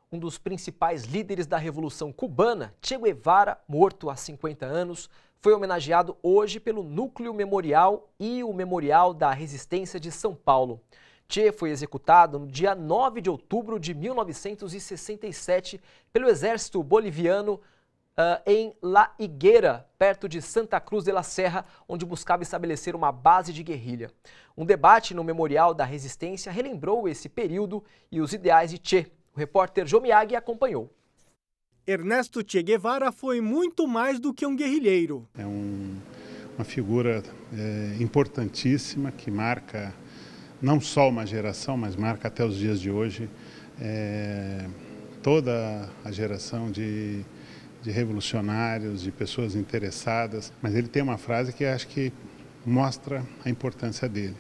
Um dos principais líderes da Revolução Cubana, Che Guevara, morto há 50 anos, foi homenageado hoje pelo Núcleo Memorial e o Memorial da Resistência de São Paulo. Che foi executado no dia 9 de outubro de 1967 pelo exército boliviano em La Higuera, perto de Santa Cruz de la Serra, onde buscava estabelecer uma base de guerrilha. Um debate no Memorial da Resistência relembrou esse período e os ideais de Che. O repórter Jô Miyagi acompanhou. Ernesto Che Guevara foi muito mais do que um guerrilheiro. É uma figura importantíssima que marca não só uma geração, mas marca até os dias de hoje toda a geração de revolucionários, de pessoas interessadas. Mas ele tem uma frase que acho que mostra a importância dele.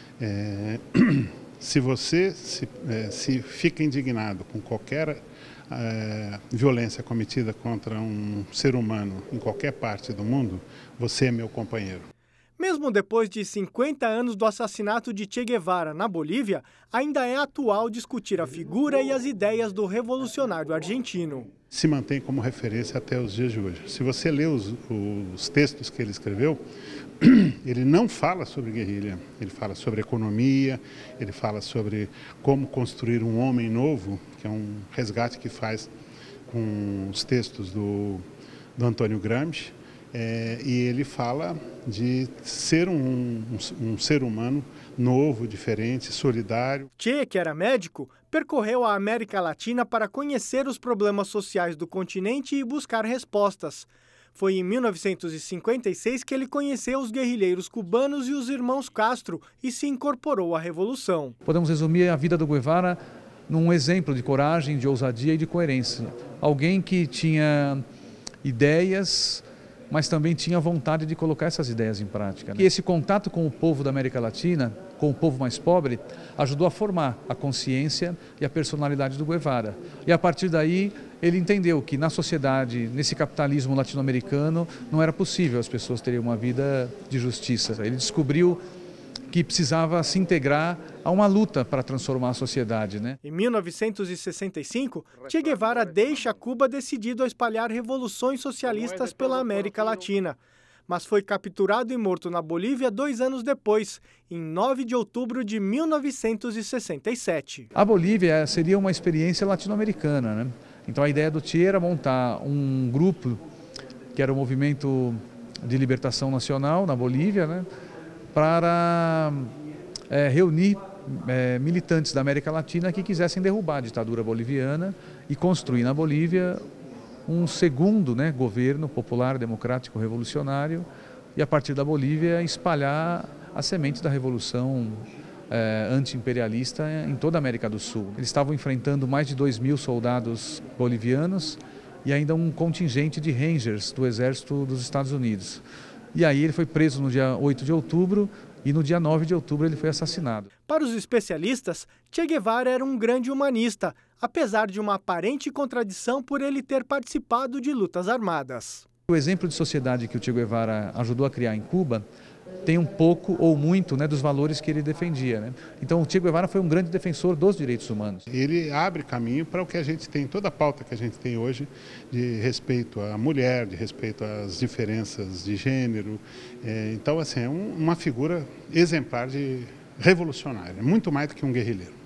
Se você se fica indignado com qualquer violência cometida contra um ser humano em qualquer parte do mundo, você é meu companheiro. Mesmo depois de 50 anos do assassinato de Che Guevara na Bolívia, ainda é atual discutir a figura e as ideias do revolucionário argentino. Se mantém como referência até os dias de hoje. Se você lê os textos que ele escreveu, ele não fala sobre guerrilha, ele fala sobre economia, ele fala sobre como construir um homem novo, que é um resgate que faz com os textos do Antônio Gramsci, e ele fala de ser um ser humano novo, diferente, solidário. Che, que era médico, percorreu a América Latina para conhecer os problemas sociais do continente e buscar respostas. Foi em 1956 que ele conheceu os guerrilheiros cubanos e os irmãos Castro e se incorporou à Revolução. Podemos resumir a vida do Guevara num exemplo de coragem, de ousadia e de coerência. Alguém que tinha ideias, mas também tinha vontade de colocar essas ideias em prática. E esse contato com o povo da América Latina, com o povo mais pobre, ajudou a formar a consciência e a personalidade do Guevara. E a partir daí, ele entendeu que na sociedade, nesse capitalismo latino-americano, não era possível as pessoas terem uma vida de justiça. Ele descobriu que precisava se integrar a uma luta para transformar a sociedade, né? Em 1965, Che Guevara deixa Cuba decidido a espalhar revoluções socialistas pela América Latina. Mas foi capturado e morto na Bolívia 2 anos depois, em 9 de outubro de 1967. A Bolívia seria uma experiência latino-americana, né? Então a ideia do Che era montar um grupo que era o Movimento de Libertação Nacional na Bolívia, né? Para reunir militantes da América Latina que quisessem derrubar a ditadura boliviana e construir na Bolívia um segundo governo popular, democrático, revolucionário, e a partir da Bolívia espalhar as sementes da revolução anti-imperialista em toda a América do Sul. Eles estavam enfrentando mais de 2.000 soldados bolivianos e ainda um contingente de Rangers do Exército dos Estados Unidos. E aí ele foi preso no dia 8 de outubro e no dia 9 de outubro ele foi assassinado. Para os especialistas, Che Guevara era um grande humanista, apesar de uma aparente contradição por ele ter participado de lutas armadas. O exemplo de sociedade que o Che Guevara ajudou a criar em Cuba tem um pouco ou muito dos valores que ele defendia, né? Então o Che Guevara foi um grande defensor dos direitos humanos. Ele abre caminho para o que a gente tem, toda a pauta que a gente tem hoje de respeito à mulher, de respeito às diferenças de gênero. Então assim, é uma figura exemplar de revolucionária, muito mais do que um guerrilheiro.